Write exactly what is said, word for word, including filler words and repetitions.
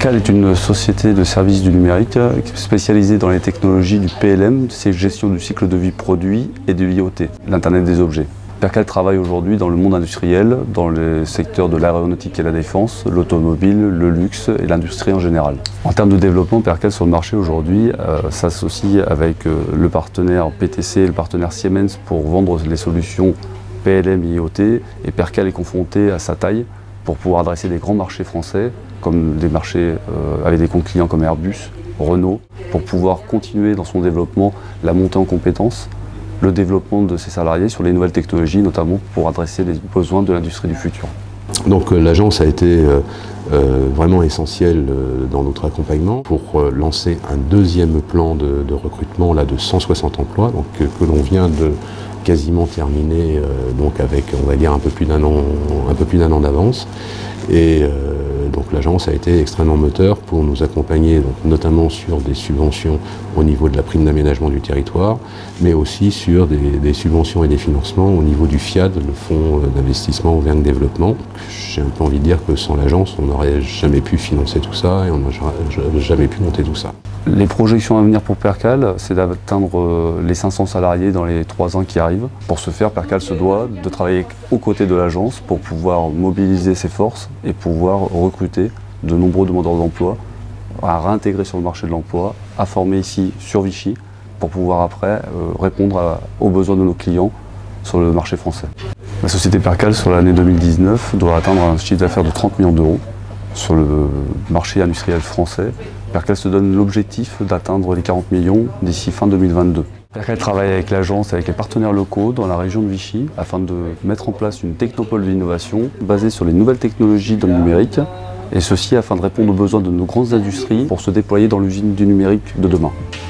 Percal est une société de services du numérique spécialisée dans les technologies du P L M, c'est gestion du cycle de vie produit et de l'I O T, l'Internet des objets. Percal travaille aujourd'hui dans le monde industriel, dans les secteurs de l'aéronautique et la défense, l'automobile, le luxe et l'industrie en général. En termes de développement, Percal sur le marché aujourd'hui euh, s'associe avec euh, le partenaire P T C et le partenaire Siemens pour vendre les solutions P L M et I O T, et Percal est confronté à sa taille pour pouvoir adresser des grands marchés français, comme des marchés euh, avec des comptes clients comme Airbus, Renault, pour pouvoir continuer dans son développement la montée en compétences, le développement de ses salariés sur les nouvelles technologies, notamment pour adresser les besoins de l'industrie du futur. Donc euh, l'agence a été euh, euh, vraiment essentielle euh, dans notre accompagnement pour euh, lancer un deuxième plan de, de recrutement là, de cent soixante emplois, donc, que, que l'on vient de quasiment terminer euh, donc avec, on va dire, un peu plus d'un an, un peu plus d'un an d'avance. Et euh, donc l'agence a été extrêmement moteur pour nous accompagner, donc, notamment sur des subventions au niveau de la prime d'aménagement du territoire, mais aussi sur des, des subventions et des financements au niveau du F I A D, le Fonds d'investissement Auvergne Développement. J'ai un peu envie de dire que sans l'agence, on n'aurait jamais pu financer tout ça et on n'aurait jamais pu monter tout ça. Les projections à venir pour Percal, c'est d'atteindre les cinq cents salariés dans les trois ans qui arrivent. Pour ce faire, Percal se doit de travailler aux côtés de l'agence pour pouvoir mobiliser ses forces et pouvoir recruter de nombreux demandeurs d'emploi, à réintégrer sur le marché de l'emploi, à former ici sur Vichy pour pouvoir après euh, répondre à, aux besoins de nos clients sur le marché français. La société Percal sur l'année deux mille dix-neuf doit atteindre un chiffre d'affaires de trente millions d'euros sur le marché industriel français. Percal se donne l'objectif d'atteindre les quarante millions d'ici fin deux mille vingt-deux. Percal travaille avec l'agence, avec les partenaires locaux dans la région de Vichy afin de mettre en place une technopole d'innovation basée sur les nouvelles technologies dans le numérique, et ceci afin de répondre aux besoins de nos grandes industries pour se déployer dans l'usine du numérique de demain.